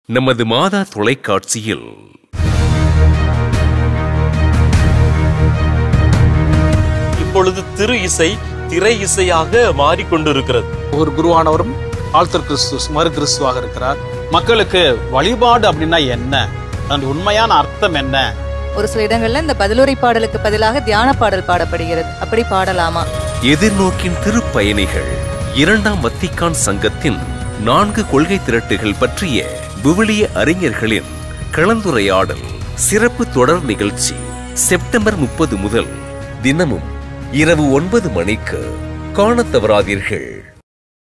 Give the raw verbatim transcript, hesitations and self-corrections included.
நமது மாதா தொலைக்காட்சியில் இப்பொழுது திரு இசை திரை இசையாக மாறிக்கொண்டிருக்கிறது. ஒரு குருவானவரும் ஆல்தர் கிறிஸ்து மறு கிறிஸ்துவாக இருக்கிறார். மக்களுக்கு வழிபாடு அப்படின்னா என்ன, அதன் உண்மையான அர்த்தம் என்ன? ஒரு சில இடங்கள்ல இந்த பதிலுரை பாடலுக்கு பதிலாக தியான பாடல் பாடப்படுகிறது. அப்படி பாடலாமா? எதிர்நோக்கின் திருப்பயணிகள் இரண்டாம் வத்திக்கான் சங்கத்தின் நான்கு கொள்கை திரட்டுகள் பற்றிய விவிலிய அறிஞர்களின் கலந்துரையாடல் சிறப்பு தொடர் நிகழ்ச்சி செப்டம்பர் முப்பது முதல் தினமும் இரவு ஒன்பது மணிக்கு காணத் தவறாதீர்கள்.